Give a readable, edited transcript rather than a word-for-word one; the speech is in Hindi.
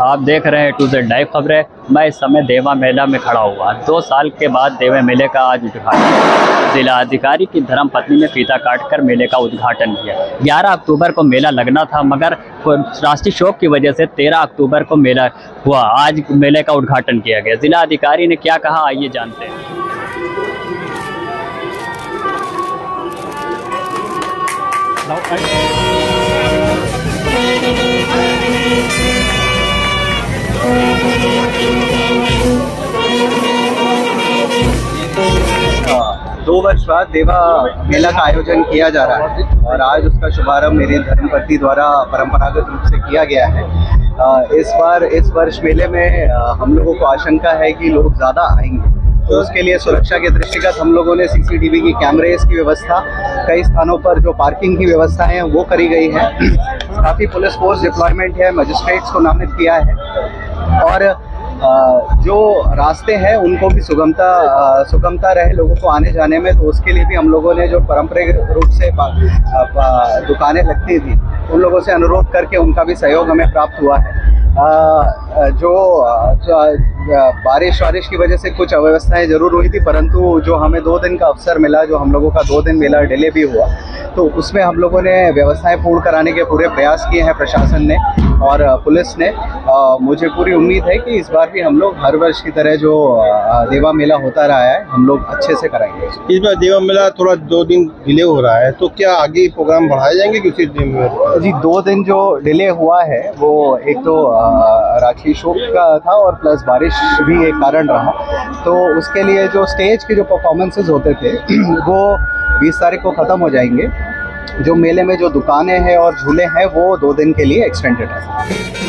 आप देख रहे हैं टू जेड लाइव खबरें। मैं इस समय देवा मेला में खड़ा हुआ। 2 साल के बाद देवा मेले का आज उद्घाटन जिला अधिकारी की धर्मपत्नी ने फीता काटकर मेले का उद्घाटन किया। 11 अक्टूबर को मेला लगना था, मगर राष्ट्रीय शोक की वजह से 13 अक्टूबर को मेला हुआ। आज मेले का उद्घाटन किया गया। जिला अधिकारी ने क्या कहा, आइए जानते हैं। दो वर्ष बाद देवा मेला का आयोजन किया जा रहा है और आज उसका शुभारंभ मेरी धर्मपत्नी द्वारा परंपरागत रूप से किया गया है। इस वर्ष मेले में हम लोगों को आशंका है कि लोग ज़्यादा आएंगे, तो उसके लिए सुरक्षा के दृष्टिगत हम लोगों ने सीसीटीवी की कैमरेज की व्यवस्था, कई स्थानों पर जो पार्किंग की व्यवस्था है वो करी गई है। काफ़ी पुलिस फोर्स डिप्लॉयमेंट है, मजिस्ट्रेट्स को नामित किया है और जो रास्ते हैं उनको भी सुगमता रहे लोगों को आने जाने में, तो उसके लिए भी हम लोगों ने जो पारंपरिक रूप से दुकानें लगती थी उन लोगों से अनुरोध करके उनका भी सहयोग हमें प्राप्त हुआ है। जो बारिश की वजह से कुछ अव्यवस्थाएं जरूर हुई थी, परंतु जो हमें 2 दिन का अवसर मिला, जो हम लोगों का 2 दिन मेला डिले भी हुआ, तो उसमें हम लोगों ने व्यवस्थाएं पूर्ण कराने के पूरे प्रयास किए हैं प्रशासन ने और पुलिस ने। मुझे पूरी उम्मीद है कि इस बार भी हम लोग हर वर्ष की तरह जो देवा मेला होता रहा है हम लोग अच्छे से कराएंगे। इस बार देवा मेला थोड़ा 2 दिन डिले हो रहा है, तो क्या आगे प्रोग्राम बढ़ाए जाएंगे कि उसी दिन में? जी, 2 दिन जो डिले हुआ है वो एक तो राखी शोक का था और प्लस बारिश भी एक कारण रहा, तो उसके लिए जो स्टेज के जो परफॉर्मेंसेस होते थे वो 20 तारीख को ख़त्म हो जाएंगे। जो मेले में जो दुकानें हैं और झूले हैं वो 2 दिन के लिए एक्सटेंडेड है।